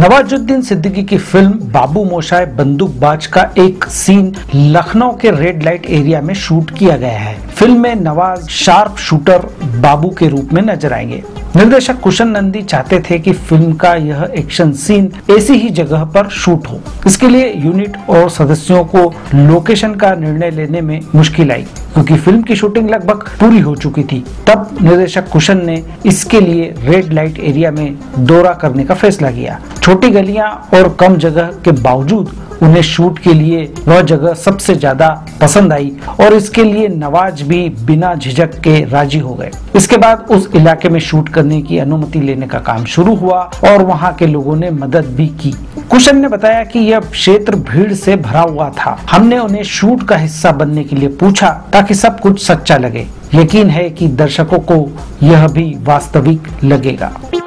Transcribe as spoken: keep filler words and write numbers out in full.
नवाजुद्दीन सिद्दीकी की फिल्म बाबू मोशाय बंदूकबाज का एक सीन लखनऊ के रेड लाइट एरिया में शूट किया गया है। फिल्म में नवाज शार्प शूटर बाबू के रूप में नजर आएंगे। निर्देशक कुशन नंदी चाहते थे कि फिल्म का यह एक्शन सीन ऐसी ही जगह पर शूट हो। इसके लिए यूनिट और सदस्यों को लोकेशन का निर्णय लेने में मुश्किल आई, क्योंकि फिल्म की शूटिंग लगभग पूरी हो चुकी थी। तब निर्देशक कुशन ने इसके लिए रेड लाइट एरिया में दौरा करने का फैसला किया। छोटी गलियां और कम जगह के बावजूद उन्हें शूट के लिए वह जगह सबसे ज्यादा पसंद आई और इसके लिए नवाज भी बिना झिझक के राजी हो गए। इसके बाद उस इलाके में शूट करने की अनुमति लेने का काम शुरू हुआ और वहां के लोगों ने मदद भी की। कुशन ने बताया कि यह क्षेत्र भीड़ से भरा हुआ था। हमने उन्हें शूट का हिस्सा बनने के लिए पूछा ताकि सब कुछ सच्चा लगे। यकीन है कि दर्शकों को यह भी वास्तविक लगेगा।